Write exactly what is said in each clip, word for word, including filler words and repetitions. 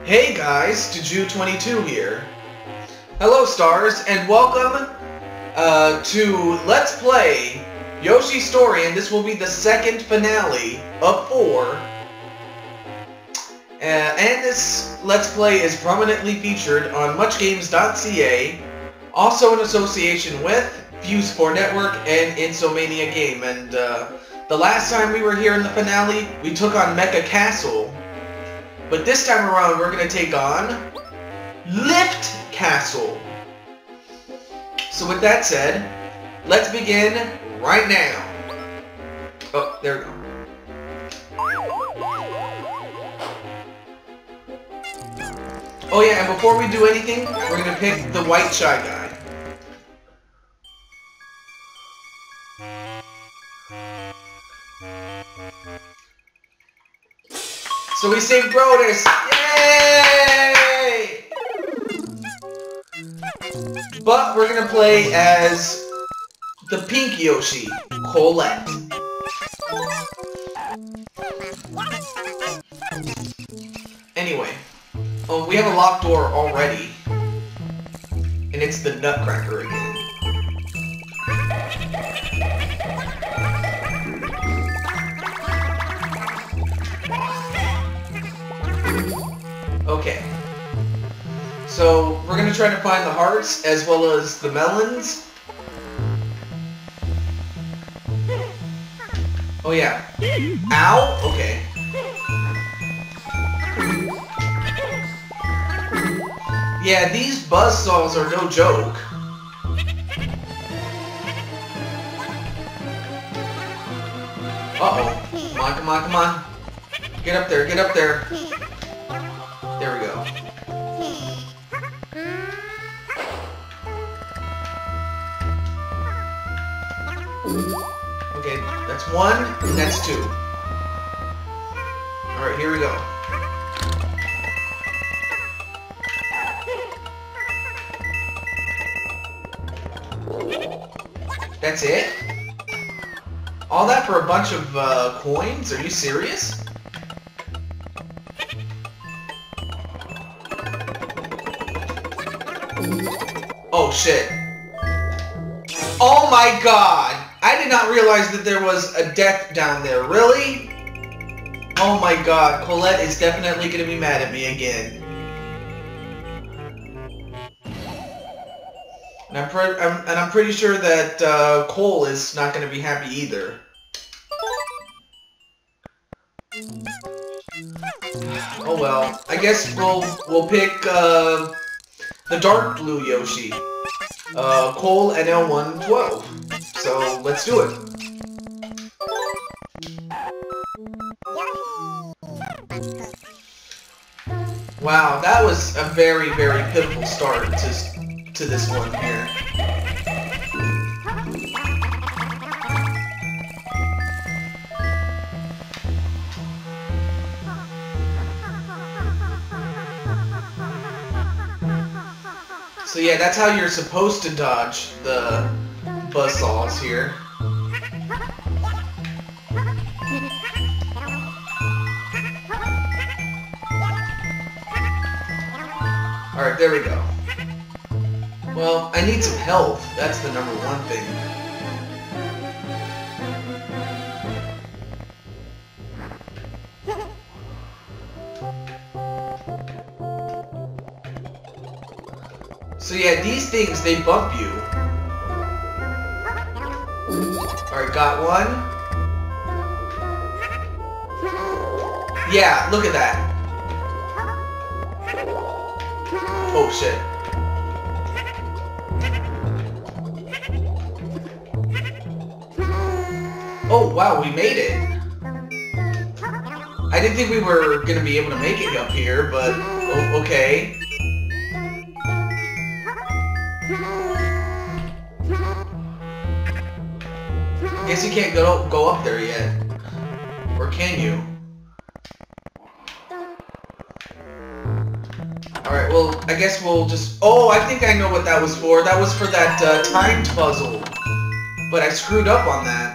Hey guys, TehJew twenty-two here. Hello stars, and welcome uh, to Let's Play Yoshi Story, and this will be the second finale of four. Uh, and this Let's Play is prominently featured on much games dot c a, also in association with Fuse four Network and Insomania Game. And uh, the last time we were here in the finale, we took on Mecha Castle. But this time around, we're going to take on Lift Castle. So with that said, let's begin right now. Oh, there we go. Oh yeah, and before we do anything, we're going to pick the white shy guy. So we saved Brodus! Yay! But we're gonna play as the pink Yoshi, Colette. Anyway, oh, we have a locked door already. And it's the Nutcracker again. Okay, so we're going to try to find the hearts as well as the melons. Oh yeah. Ow? Okay. Yeah, these buzzsaws are no joke. Uh-oh. Come on, come on, come on. Get up there, get up there. There we go. Okay, that's one, and that's two. Alright, here we go. That's it? All that for a bunch of uh, coins? Are you serious? Oh shit. Oh my god! I did not realize that there was a death down there. Really? Oh my god, Colette is definitely gonna be mad at me again. And I'm, pre I'm, and I'm pretty sure that uh, Cole is not gonna be happy either. Oh well, I guess we'll, we'll pick uh, the dark blue Yoshi. Uh, Cole N L one twelve. So, let's do it. Wow, that was a very, very pitiful start to, to this one here. So yeah, that's how you're supposed to dodge the buzzsaws here. Alright, there we go. Well, I need some health. That's the number one thing. So yeah, these things, they bump you. Alright, got one. Yeah, look at that. Oh shit. Oh wow, we made it. I didn't think we were gonna be able to make it up here, but oh, okay. Guess you can't go go up there yet. Or can you? Alright, well, I guess we'll just... Oh, I think I know what that was for. That was for that uh, timed puzzle. But I screwed up on that.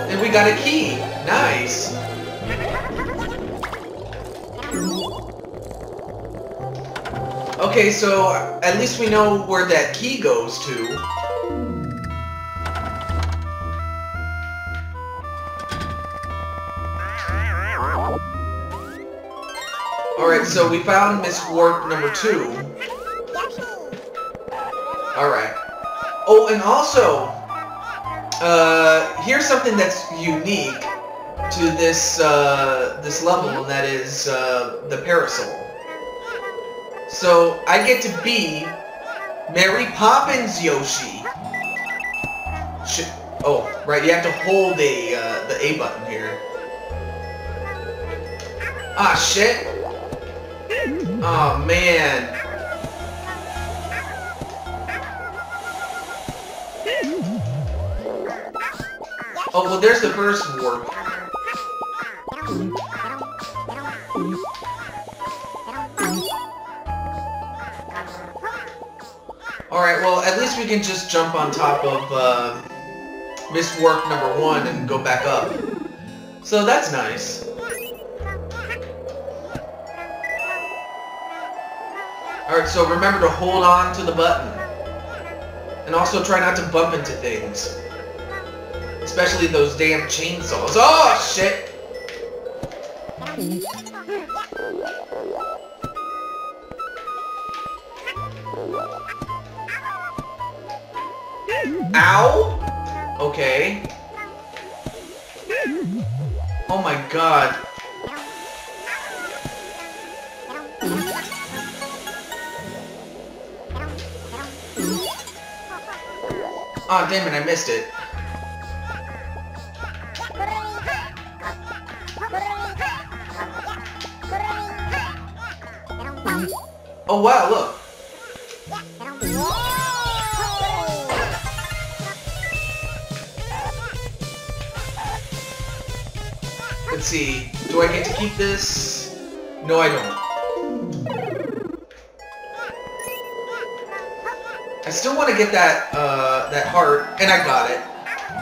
And we got a key. Nice. Okay, so at least we know where that key goes to. Alright, so we found Miss Warp number two. Alright. Oh, and also, uh, here's something that's unique to this, uh, this level, and that is, uh, the parasol. So, I get to be Mary Poppins Yoshi. Sh oh, right, you have to hold a, uh, the A button here. Ah, shit. Oh, man. Oh, well, there's the first warp. Alright, well, at least we can just jump on top of uh, Miss Warp number one and go back up. So that's nice. Alright, so remember to hold on to the button. And also try not to bump into things. Especially those damn chainsaws. Oh, shit! Ow! Okay. Oh my god. Oh, damn it, I missed it. Oh wow, look. Let's see. Do I get to keep this? No, I don't. I still want to get that uh, that heart, and I got it.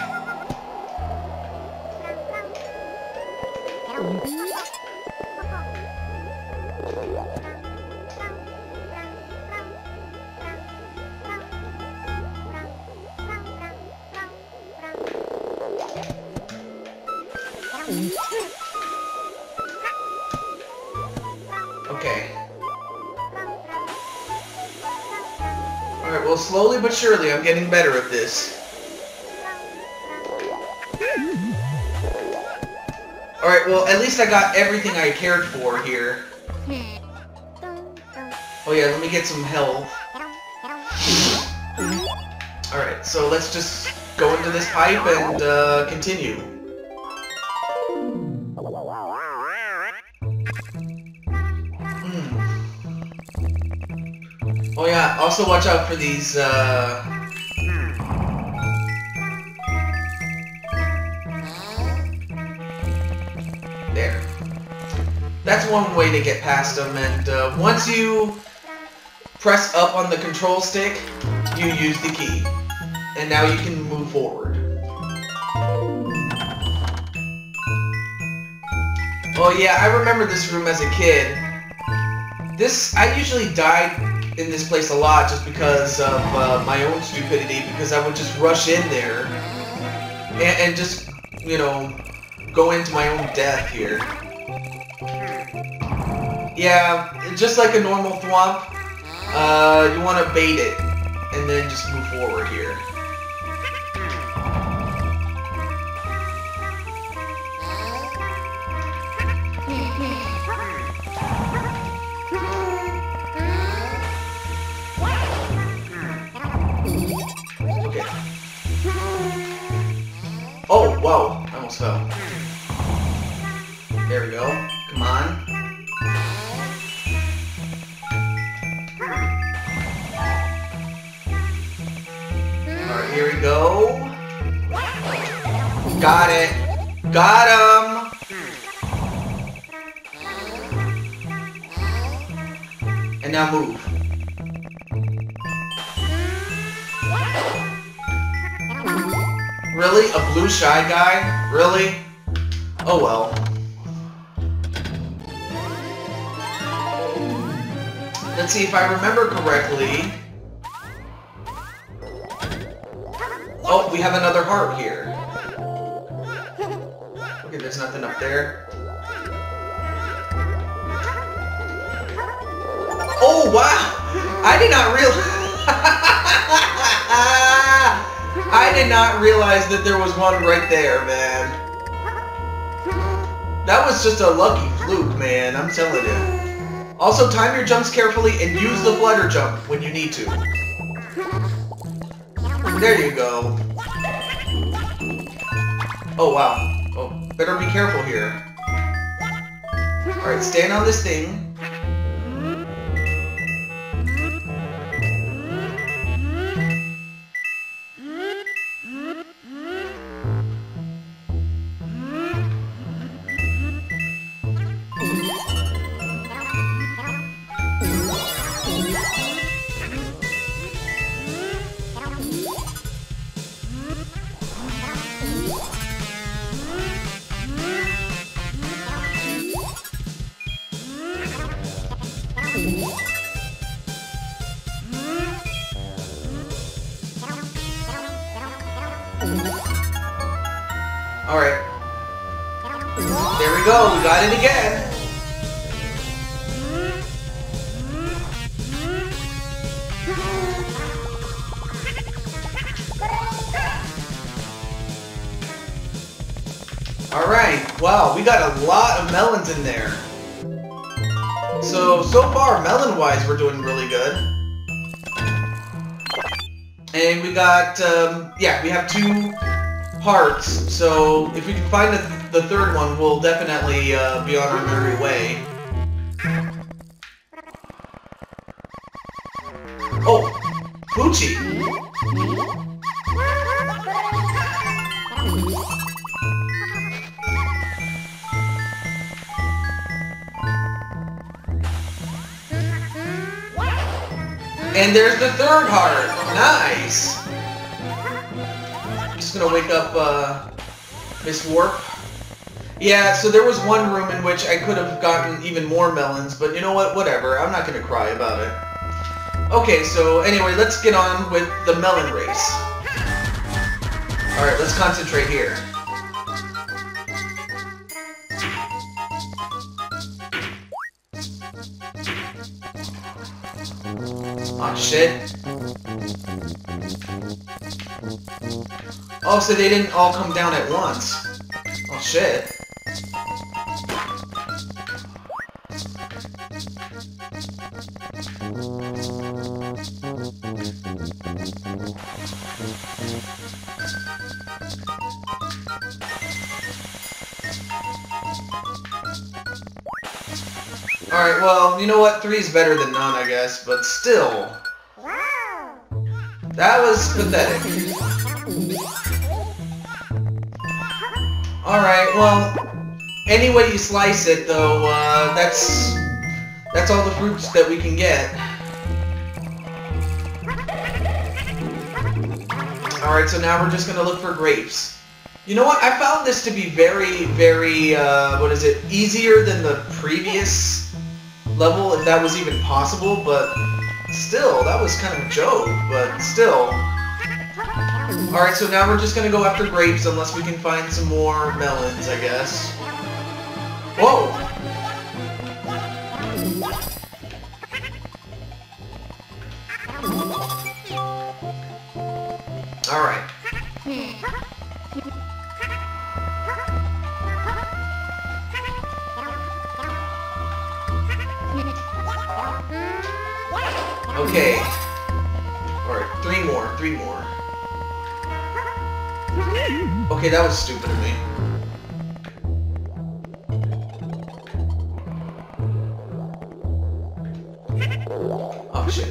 Okay. Alright, well, slowly but surely, I'm getting better at this. Alright, well, at least I got everything I cared for here. Oh yeah, let me get some health. Alright, so let's just go into this pipe and uh, continue. Oh yeah, also watch out for these, uh... there. That's one way to get past them, and uh, once you press up on the control stick, you use the key. And now you can move forward. Oh yeah, I remember this room as a kid. This, I usually died in this place a lot just because of uh, my own stupidity, because I would just rush in there and, and just, you know, go into my own death here. Yeah, just like a normal thwomp, uh, you want to bait it and then just move forward here. Oh, whoa, I almost fell. There we go. Come on. Alright, here we go. Got it. Got him! And now move. Really? A blue shy guy? Really? Oh well. Let's see if I remember correctly. Oh, we have another heart here. Okay, there's nothing up there. Oh, wow! I did not realize... I did not realize that there was one right there, man. That was just a lucky fluke, man. I'm telling you. Also, time your jumps carefully and use the flutter jump when you need to. There you go. Oh, wow. Oh, better be careful here. Alright, stand on this thing. Alright. There we go, we got it again. Alright, wow, we got a lot of melons in there. So, so far, melon-wise, we're doing really good. And we got, um, yeah, we have two hearts, so if we can find the, the third one, we'll definitely uh, be on our merry way. Oh, Poochie! And there's the third heart! Nice! Just gonna wake up, uh, Miss Warp. Yeah, so there was one room in which I could have gotten even more melons, but you know what? Whatever. I'm not gonna cry about it. Okay, so anyway, let's get on with the melon race. Alright, let's concentrate here. Aw, shit. Oh, so they didn't all come down at once. Oh, shit. Alright, well, you know what? Three's better than none, I guess, but still. That was pathetic. Alright, well, any way you slice it, though, uh, that's... that's all the fruits that we can get. Alright, so now we're just gonna look for grapes. You know what? I found this to be very, very, uh, what is it, easier than the previous level, if that was even possible, but still, that was kind of a joke, but still. Alright, so now we're just gonna go after grapes unless we can find some more melons, I guess. Whoa! Alright. Okay. Alright, three more, three more. Okay, that was stupid of me. Oh, shit.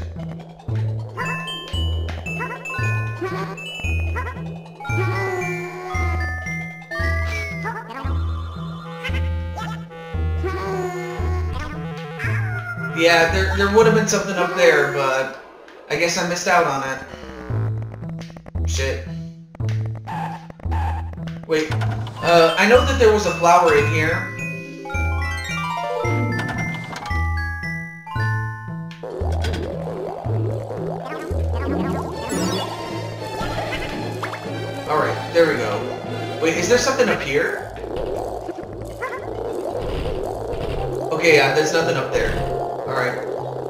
Yeah, there, there would have been something up there, but I guess I missed out on it. Shit. Wait, uh, I know that there was a flower in here. Alright, there we go. Wait, is there something up here? Okay, yeah, there's nothing up there. Alright.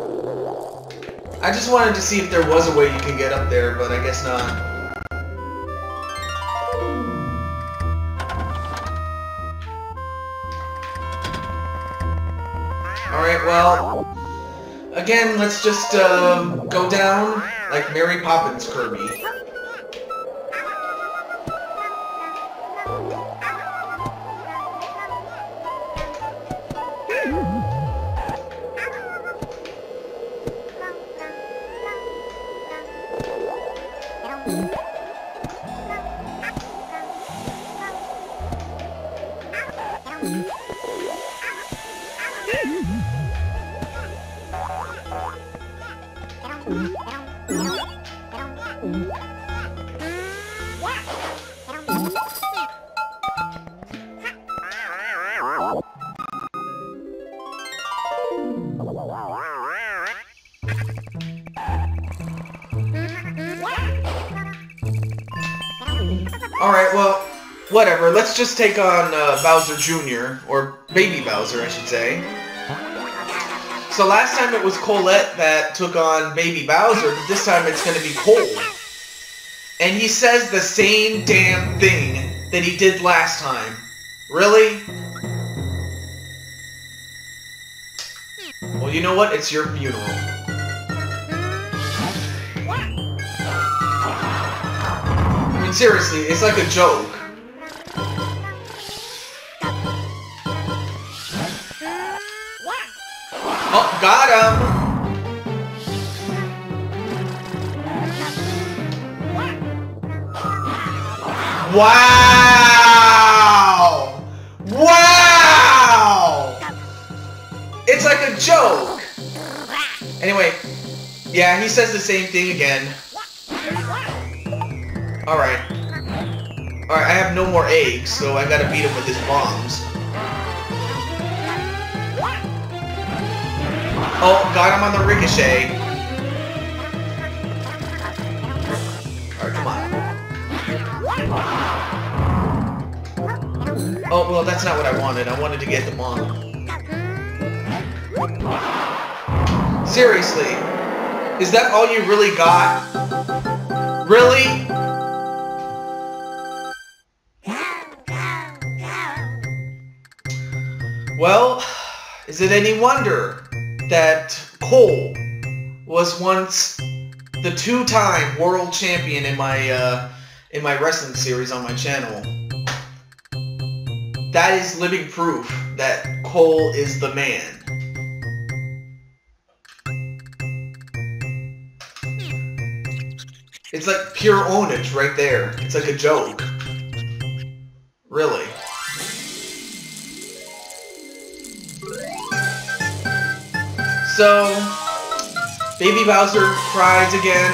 I just wanted to see if there was a way you can get up there, but I guess not. Alright, well, again, let's just uh, go down like Mary Poppins Kirby. Alright, well, whatever. Let's just take on uh, Bowser Junior, or Baby Bowser, I should say. So last time it was Colette that took on Baby Bowser, but this time it's going to be Cole. And he says the same damn thing that he did last time. Really? Well, you know what? It's your funeral. I mean, seriously, it's like a joke. Oh, got him! Wow! Wow! It's like a joke! Anyway, yeah, he says the same thing again. Alright. Alright, I have no more eggs, so I gotta beat him with his bombs. Oh, got him on the ricochet. Alright, come on. Oh, well, that's not what I wanted. I wanted to get the bomb. Seriously? Is that all you really got? Really? Well, is it any wonder that Cole was once the two-time world champion in my uh, in my wrestling series on my channel? That is living proof that Cole is the man. It's like pure ownage right there. It's like a joke. Really. So, Baby Bowser cries again.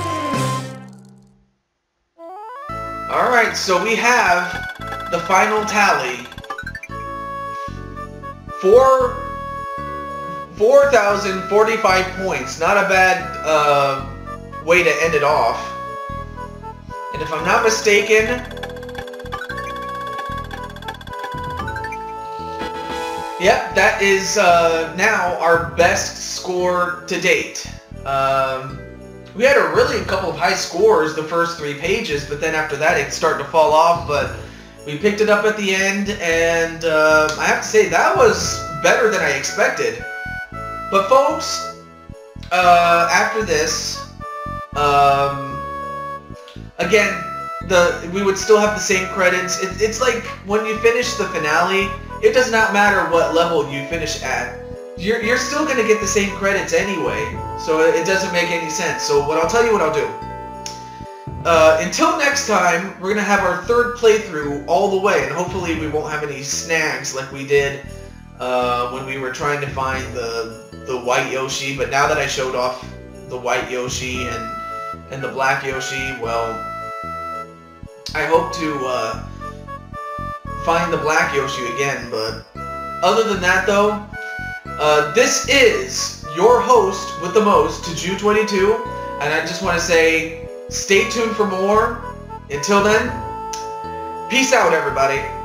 Alright, so we have the final tally. Four, four thousand forty-five points. Not a bad uh, way to end it off. And if I'm not mistaken, yep, that is uh, now our best score to date. Um, we had a really a couple of high scores the first three pages, but then after that it started to fall off, but we picked it up at the end, and uh, I have to say that was better than I expected. But folks, uh, after this, um, again, the we would still have the same credits. It, it's like when you finish the finale, it does not matter what level you finish at. You're, you're still going to get the same credits anyway, so it, it doesn't make any sense. So what I'll tell you what I'll do. Uh, until next time, we're going to have our third playthrough all the way, and hopefully we won't have any snags like we did uh, when we were trying to find the, the white Yoshi. But now that I showed off the white Yoshi and, and the black Yoshi, well, I hope to uh, find the black Yoshi again, but other than that though, uh, this is your host with the most, TehJew twenty-two, and I just want to say, stay tuned for more. Until then, peace out everybody.